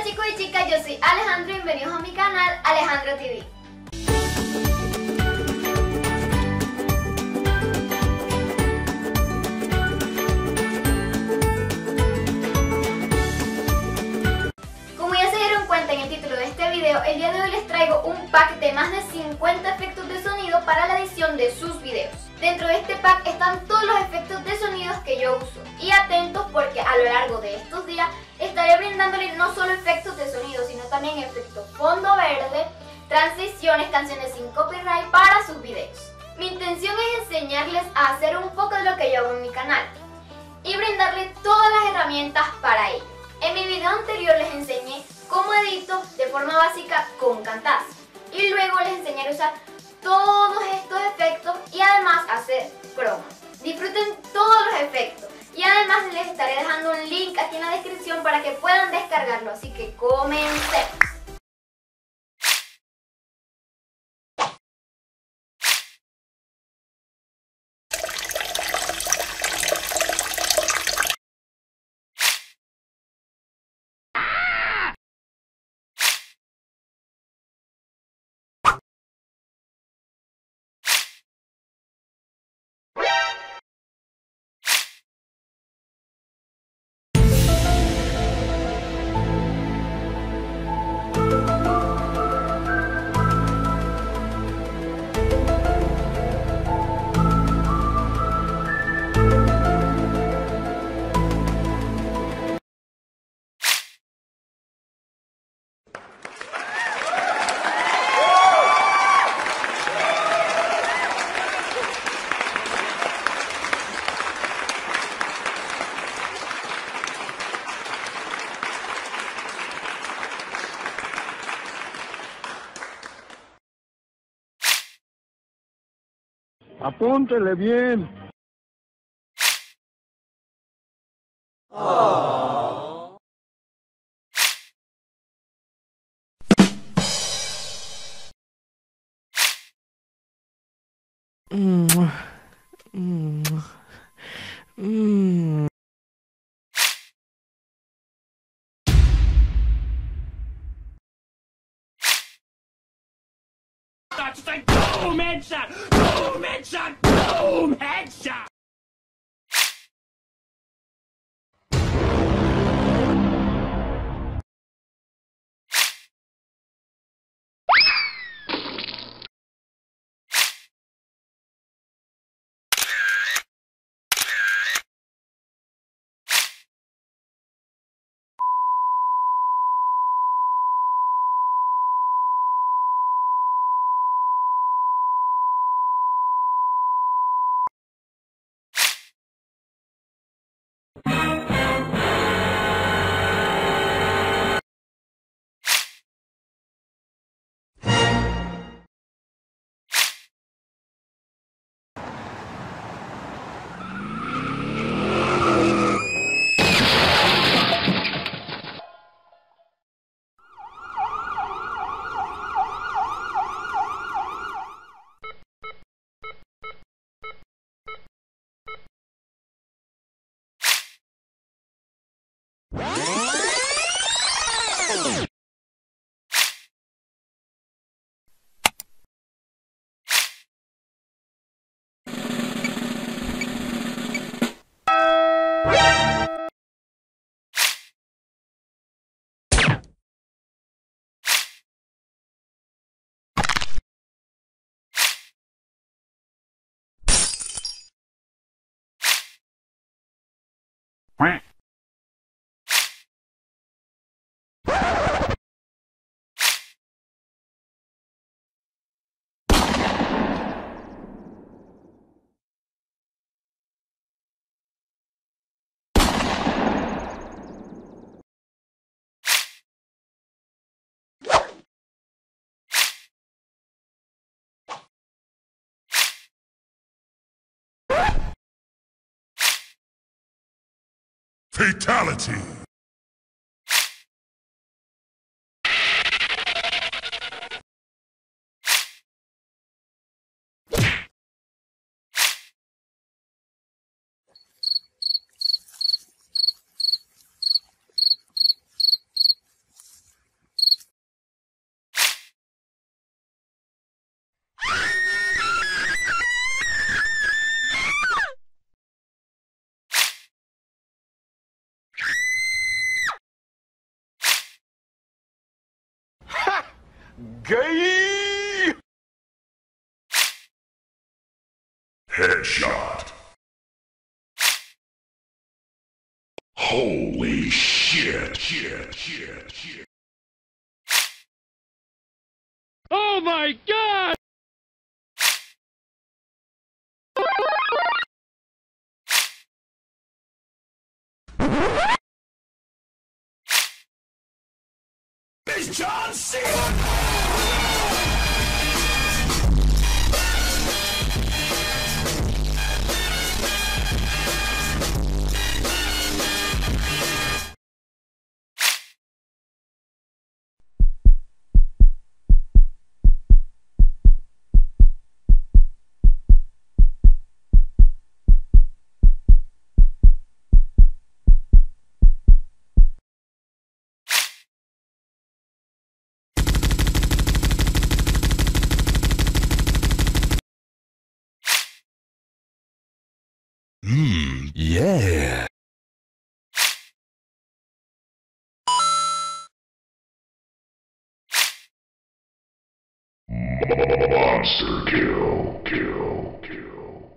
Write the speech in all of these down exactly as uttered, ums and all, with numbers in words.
chicos y chicas, yo soy Alejandro y bienvenidos a mi canal Alejandro T V. Como ya se dieron cuenta en el título de este video, el día de hoy les traigo un pack de más de cincuenta efectos de sonido para la edición de sus videos. Dentro de este pack están todos los efectos de sonidos que yo uso. Y atentos porque a lo largo de estos días estaré brindándole no solo efectos de sonido, sino también efectos fondo verde, transiciones, canciones sin copyright para sus videos. Mi intención es enseñarles a hacer un poco de lo que yo hago en mi canal y brindarles todas las herramientas para ello. En mi video anterior les enseñé cómo edito de forma básica con Camtasia y luego les enseñaré a usar todos estos efectos y además hacer cromas. Disfruten todos los efectos y además les estaré dejando un link aquí en la descripción para que puedan descargarlo, así que comencemos. Apúntele bien. Oh. Mm. Mm. Mm. Just like boom, headshot, boom, headshot, boom, headshot. Fatality! Gay! Headshot. Holy shit, shit, shit, shit. Oh my god! It's John Cena! Mmm, yeah. Monster kill, kill, kill.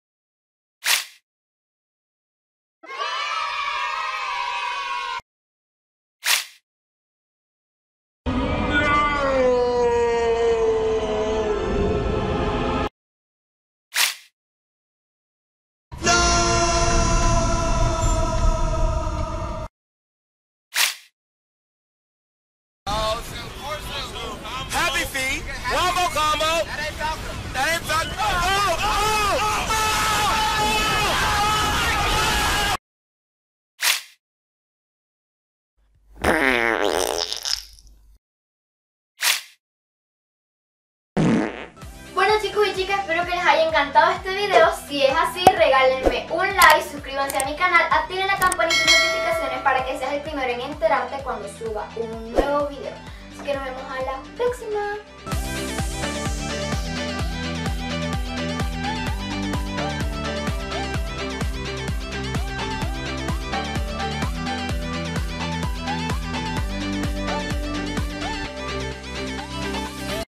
Happy feet. One more combo. That ain't Falcon. That ain't Falcon. Oh, oh, oh, Bueno chicos y chicas, espero que les haya encantado este video. Si es así, regálenme un like, suscríbanse a mi canal, activen la campanita de notificaciones para que seas el primero en enterarte cuando suba un nuevo video. Así que nos vemos a la próxima.